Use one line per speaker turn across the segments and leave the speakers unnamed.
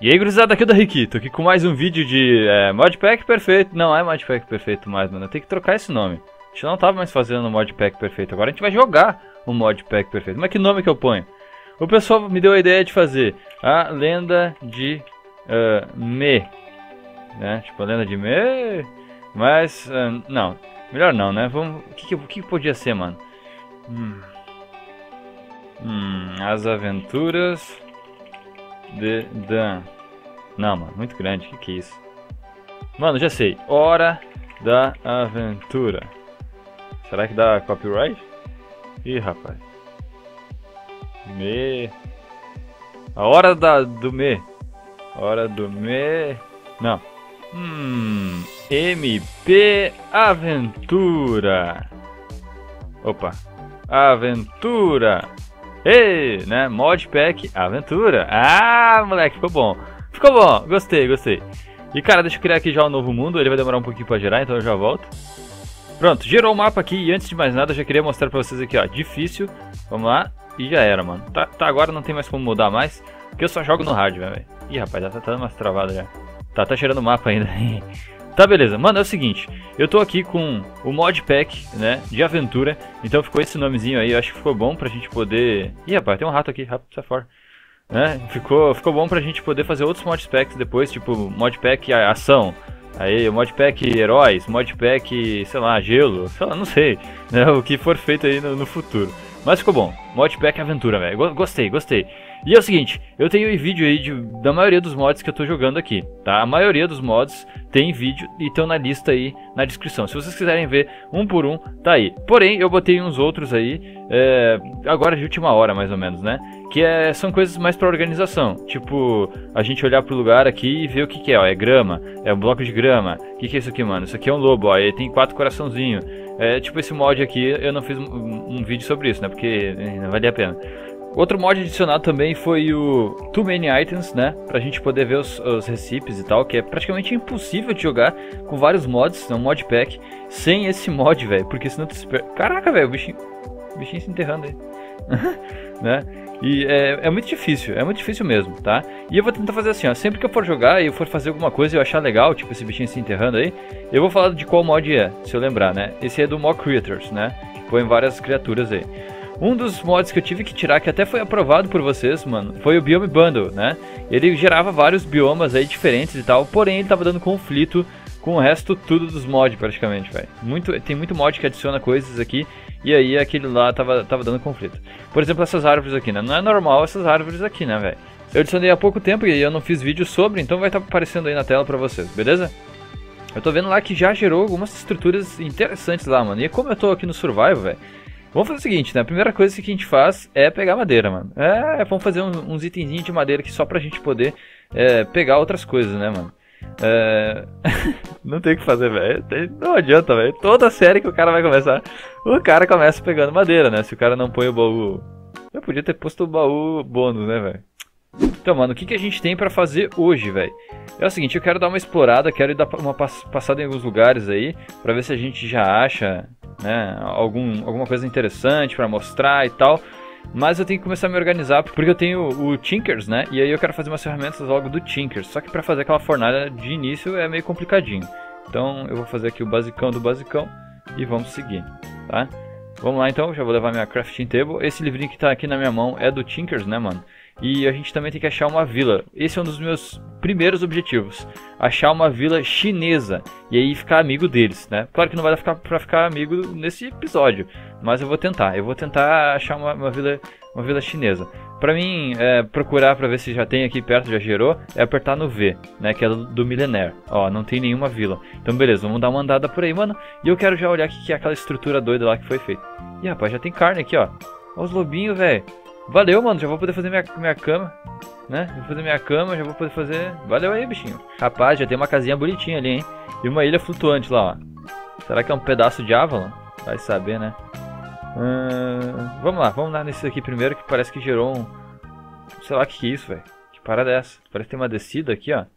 E aí, gurizada, aqui é o Dahiki, tô aqui com mais um vídeo de Modpack Perfeito. Não é Modpack Perfeito mais, mano, eu tenho que trocar esse nome. A gente não tava mais fazendo o Modpack Perfeito, agora a gente vai jogar o Modpack Perfeito. Mas que nome que eu ponho? O pessoal me deu a ideia de fazer a Lenda de Me, né? Tipo, a Lenda de Me, mas, não, melhor não, né? Vamos, o que podia ser, mano? As Aventuras de Dan. Não, mano, muito grande, que é isso? Mano, já sei. Hora da Aventura. Será que dá copyright? Ih, rapaz. A hora do Me. Hora do Me. Não. MP Aventura. Opa. Aventura. Ei, né? Modpack Aventura. Ah, moleque, ficou bom. Ficou bom, gostei. E cara, deixa eu criar aqui já um novo mundo. Ele vai demorar um pouquinho pra gerar, então eu já volto. Pronto, gerou o mapa aqui. E antes de mais nada, eu já queria mostrar pra vocês aqui, ó. Difícil, vamos lá. E já era, mano. Tá, agora não tem mais como mudar mais, porque eu só jogo no hard, velho. Ih, rapaz, já tá dando umas travadas já. Tá cheirando o mapa ainda. Tá, beleza. Mano, é o seguinte, eu tô aqui com o Modpack, né, de aventura. Então ficou esse nomezinho aí, eu acho que ficou bom pra gente poder... Ih, rapaz, tem um rato aqui, rápido, sai fora. Né? Ficou bom pra gente poder fazer outros Modpacks depois, tipo Modpack Ação. Aí, Modpack Heróis, Modpack, sei lá, Gelo, sei lá, não sei, né, o que for feito aí no futuro. Mas ficou bom, Modpack Aventura, velho, gostei. E é o seguinte, eu tenho vídeo aí da maioria dos mods que eu tô jogando aqui, tá? A maioria dos mods tem vídeo e estão na lista aí na descrição. Se vocês quiserem ver um por um, tá aí. Porém, eu botei uns outros aí, agora de última hora mais ou menos, né? Que são coisas mais pra organização. Tipo, a gente olhar pro lugar aqui e ver o que é, ó. É grama, é um bloco de grama. O que é isso aqui, mano? Isso aqui é um lobo, ó. Ele tem 4 coraçãozinhos. Tipo, esse mod aqui, eu não fiz um vídeo sobre isso, né? Porque não valia a pena. Outro mod adicionado também foi o Too Many Items, né? Pra gente poder ver os recipes e tal, que é praticamente impossível de jogar com vários mods, um modpack, sem esse mod, velho. Porque senão tu se perde. Caraca, velho, o bichinho se enterrando aí. Né? E é muito difícil mesmo, tá? E eu vou tentar fazer assim, ó, sempre que eu for jogar e eu for fazer alguma coisa e eu achar legal, tipo esse bichinho se enterrando aí, eu vou falar de qual mod é, se eu lembrar, né? Esse é do More Creatures, né? Que põe várias criaturas aí. Um dos mods que eu tive que tirar, que até foi aprovado por vocês, mano, foi o Biome Bundle, né? Ele gerava vários biomas aí diferentes e tal, porém ele tava dando conflito com o resto tudo dos mods praticamente, velho. Tem muito mod que adiciona coisas aqui, e aí aquele lá tava dando conflito. Por exemplo, essas árvores aqui, né? Não é normal essas árvores aqui, né, velho? Eu adicionei há pouco tempo e eu não fiz vídeo sobre, então vai estar aparecendo aí na tela pra vocês, beleza? Eu tô vendo lá que já gerou algumas estruturas interessantes lá, mano. E como eu tô aqui no Survival, velho, vamos fazer o seguinte, né? A primeira coisa que a gente faz é pegar madeira, mano. Vamos fazer uns itenzinhos de madeira aqui só pra gente poder pegar outras coisas, né, mano? Não tem o que fazer, velho. Não adianta, velho. Toda série que o cara vai começar, o cara começa pegando madeira, né? Se o cara não põe o baú... Eu podia ter posto o baú bônus, né, velho? Então, mano, o que a gente tem pra fazer hoje, velho? É o seguinte, eu quero dar uma explorada, quero ir dar uma passada em alguns lugares aí, pra ver se a gente já acha, né, alguma coisa interessante pra mostrar e tal. Mas eu tenho que começar a me organizar, porque eu tenho o Tinkers, né? E aí eu quero fazer umas ferramentas logo do Tinkers. Só que pra fazer aquela fornalha de início é meio complicadinho. Então eu vou fazer aqui o basicão do basicão e vamos seguir, tá? Vamos lá então, já vou levar minha crafting table. Esse livrinho que tá aqui na minha mão é do Tinkers, né, mano? E a gente também tem que achar uma vila. Esse é um dos meus primeiros objetivos. Achar uma vila chinesa. E aí ficar amigo deles, né? Claro que não vai dar pra ficar amigo nesse episódio. Mas eu vou tentar. Eu vou tentar achar uma vila chinesa. Pra mim, procurar pra ver se já tem aqui perto, já gerou. É apertar no V, né? Que é do Millennium. Ó, não tem nenhuma vila. Então beleza, vamos dar uma andada por aí, mano. E eu quero já olhar o que é aquela estrutura doida lá que foi feita. Ih, rapaz, já tem carne aqui, ó. Olha os lobinhos, velho. Valeu, mano, já vou poder fazer minha cama, né? Vou fazer minha cama, já vou poder fazer... Valeu aí, bichinho. Rapaz, já tem uma casinha bonitinha ali, hein? E uma ilha flutuante lá, ó. Será que é um pedaço de Avalon? Vai saber, né? Vamos lá nesse aqui primeiro, que parece que gerou um... Sei lá o que é isso, velho. Que parada é essa? Parece que tem uma descida aqui, ó.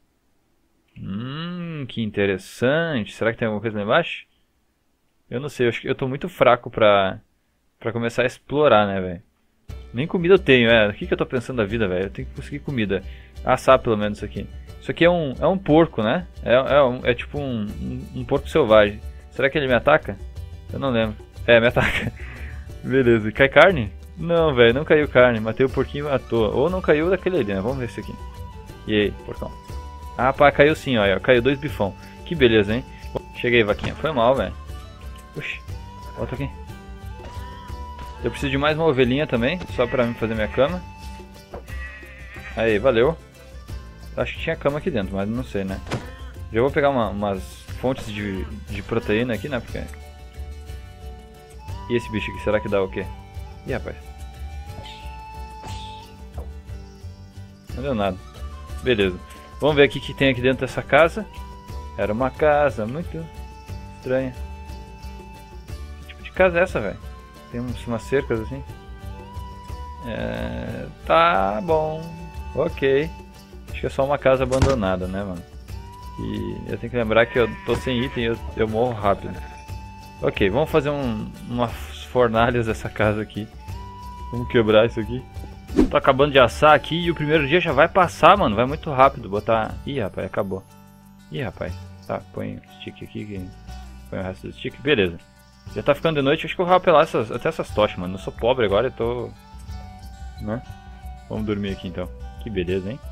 Que interessante. Será que tem alguma coisa lá embaixo? Eu não sei, eu tô muito fraco pra começar a explorar, né, velho? Nem comida eu tenho, O que eu tô pensando da vida, velho? Eu tenho que conseguir comida. Assar pelo menos isso aqui. Isso aqui é um porco, né? É tipo um porco selvagem. Será que ele me ataca? Eu não lembro. Me ataca. Beleza. Cai carne? Não, velho, não caiu carne. Matei o porquinho à toa. Ou não caiu daquele ali, né? Vamos ver esse aqui. E aí, porcão? Ah, pá, caiu sim, ó. Caiu 2 bifão. Que beleza, hein? Cheguei, vaquinha. Foi mal, velho. Puxa. Volta aqui. Eu preciso de mais uma ovelhinha também, só pra fazer minha cama. Aí, valeu. Acho que tinha cama aqui dentro, mas não sei, né? Já vou pegar umas fontes de proteína aqui, né? Porque... E esse bicho aqui, será que dá o quê? Ih, rapaz. Não deu nada. Beleza. Vamos ver aqui o que tem aqui dentro dessa casa. Era uma casa muito estranha. Que tipo de casa é essa, velho? Tem umas cercas assim. Tá bom. Ok. Acho que é só uma casa abandonada, né, mano? E eu tenho que lembrar que eu tô sem item e eu morro rápido. Ok, vamos fazer umas fornalhas dessa casa aqui. Vamos quebrar isso aqui. Tô acabando de assar aqui e o primeiro dia já vai passar, mano. Vai muito rápido. Botar... Ih, rapaz, acabou. Ih, rapaz. Tá, põe o stick aqui. Põe o resto do stick. Beleza. Já tá ficando de noite, acho que eu vou rapelar até essas tochas, mano. Eu sou pobre agora, eu tô... Né? Vamos dormir aqui então. Que beleza, hein?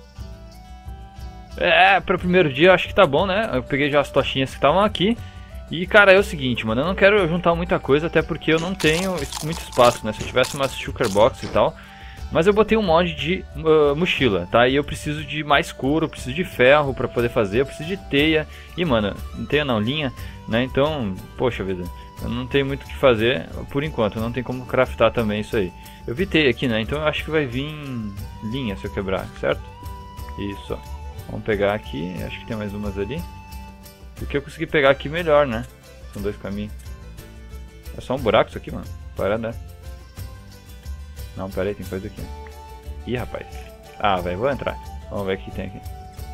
Para o primeiro dia eu acho que tá bom, né? Eu peguei já as tochinhas que estavam aqui. E, cara, é o seguinte, mano. Eu não quero juntar muita coisa, até porque eu não tenho muito espaço, né? Se eu tivesse uma sugar box e tal... Mas eu botei um mod de mochila, tá? E eu preciso de mais couro, eu preciso de ferro pra poder fazer, eu preciso de teia. E, mano, teia não, linha, né? Então, poxa vida, eu não tenho muito o que fazer por enquanto, não tem como craftar também isso aí. Eu vi teia aqui, né? Então eu acho que vai vir linha se eu quebrar, certo? Isso, ó. Vamos pegar aqui, acho que tem mais umas ali. O que eu consegui pegar aqui melhor, né? São 2 caminhos. É só um buraco isso aqui, mano. Parada, né? Não, pera aí, tem coisa aqui. Ih, rapaz. Ah, velho, vou entrar. Vamos ver o que tem aqui.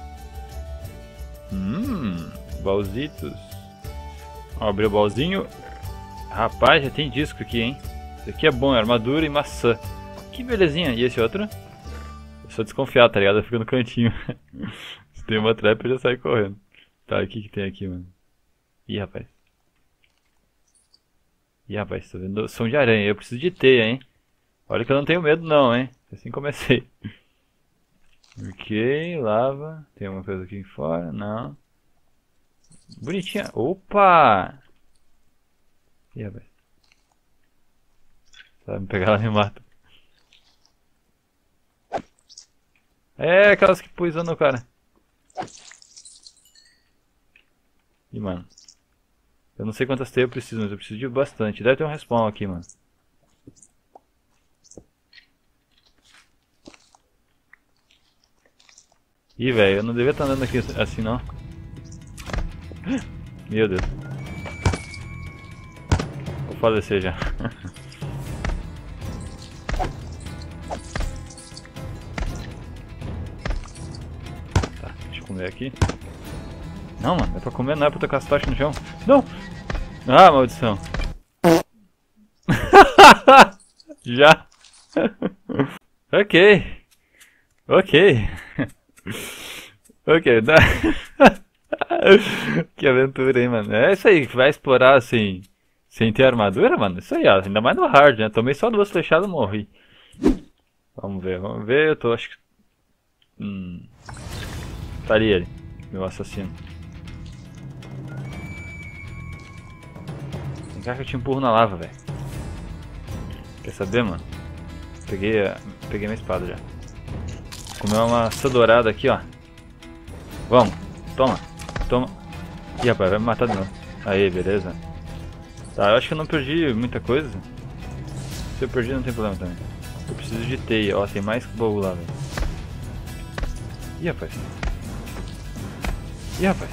Baúzitos. Abrir o baúzinho. Rapaz, já tem disco aqui, hein? Isso aqui é bom, é armadura e maçã. Que belezinha. E esse outro? Eu sou desconfiado, tá ligado? Eu fico no cantinho. Se tem uma trap, eu já saio correndo. Tá, o que tem aqui, mano? Ih, rapaz. Ih, rapaz, tô vendo som de aranha. Eu preciso de teia, hein? Olha que eu não tenho medo não, hein? Assim comecei. Ok, lava. Tem alguma coisa aqui fora? Não. Bonitinha. Opa! Ih, rapaz. Se ela me pegar, ela me mata. É, aquelas que pusam no cara. Ih, mano. Eu não sei quantas teias eu preciso, mas eu preciso de bastante. Deve ter um respawn aqui, mano. Ih, velho, eu não devia estar andando aqui assim, não. Meu Deus. Vou falecer já. Tá, deixa eu comer aqui. Não, mano, é pra comer, não é pra tocar as tochas no chão. Não! Ah, maldição. Já. Ok. Ok. Ok, tá. Que aventura, hein, mano. É isso aí, vai explorar assim, sem ter armadura, mano. Isso aí, ó. Ainda mais no hard, né? Tomei só 2 flechadas e morri. Vamos ver, vamos ver. Eu tô, acho que... Tá ali ele, meu assassino. Vem cá que eu te empurro na lava, velho. Quer saber, mano? Peguei minha espada já. Comer uma maçã dourada aqui, ó. Vamos. Toma. Toma. Ih, rapaz, vai me matar de novo. Aí, beleza. Tá, eu acho que eu não perdi muita coisa. Se eu perdi, não tem problema também. Eu preciso de teia. Ó, tem mais baú lá, velho. Ih, rapaz. Ih, rapaz.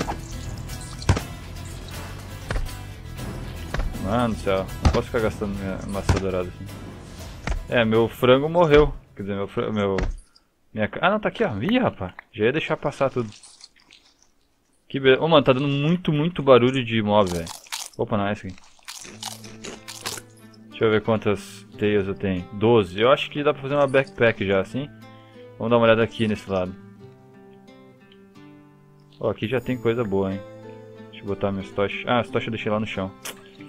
Mano do céu. Não posso ficar gastando minha maçã dourada assim. É, meu frango morreu. Quer dizer, Ah, não, tá aqui, ó. Ih, rapaz. Já ia deixar passar tudo. Que beleza. Ô, mano, tá dando muito barulho de mob, velho. Opa, não é esse aqui. Deixa eu ver quantas teias eu tenho. 12. Eu acho que dá pra fazer uma backpack já, assim. Vamos dar uma olhada aqui nesse lado. Ó, aqui já tem coisa boa, hein. Deixa eu botar meus tochas. Ah, as tochas eu deixei lá no chão.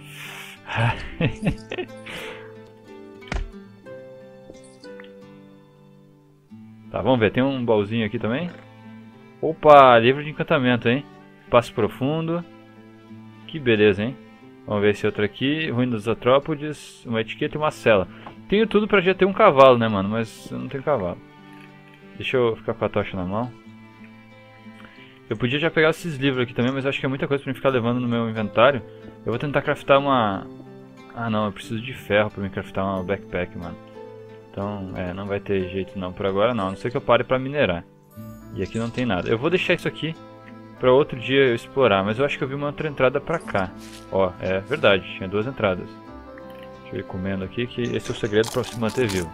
Tá, vamos ver. Tem um baúzinho aqui também. Opa, livro de encantamento, hein. Passo profundo. Que beleza, hein. Vamos ver esse outro aqui. Ruína dos Artrópodes. Uma etiqueta e uma cela. Tenho tudo pra já ter um cavalo, né, mano. Mas eu não tenho cavalo. Deixa eu ficar com a tocha na mão. Eu podia já pegar esses livros aqui também, mas acho que é muita coisa pra mim ficar levando no meu inventário. Eu vou tentar craftar uma... Ah não, eu preciso de ferro pra me craftar uma backpack, mano. Então, não vai ter jeito não por agora não. A não ser que eu pare pra minerar. E aqui não tem nada. Eu vou deixar isso aqui pra outro dia eu explorar, mas eu acho que eu vi uma outra entrada pra cá. Ó, é verdade, tinha 2 entradas. Deixa eu ir comendo aqui, que esse é o segredo pra se manter vivo.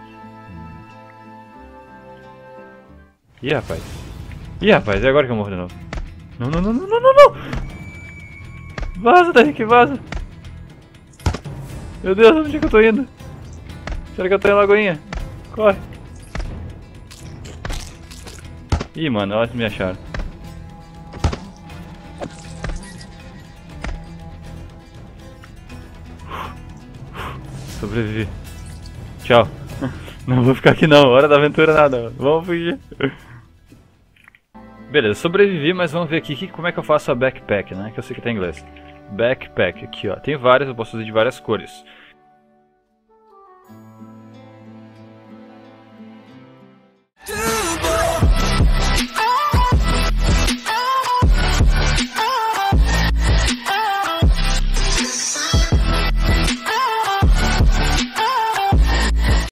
Ih, rapaz. Ih, rapaz, é agora que eu morro de novo. Não, não, não, não, não, não, não! Vaza daí, que vaza! Meu Deus, onde é que eu tô indo? Será que eu tô em Lagoinha? Corre! Ih, mano, elas me acharam. Sobrevivi. Tchau. Não vou ficar aqui não, hora da aventura nada. Vamos fugir. Beleza, sobrevivi, mas vamos ver aqui como é que eu faço a backpack, né? Que eu sei que tá em inglês. Backpack, aqui ó. Tem várias, eu posso fazer de várias cores.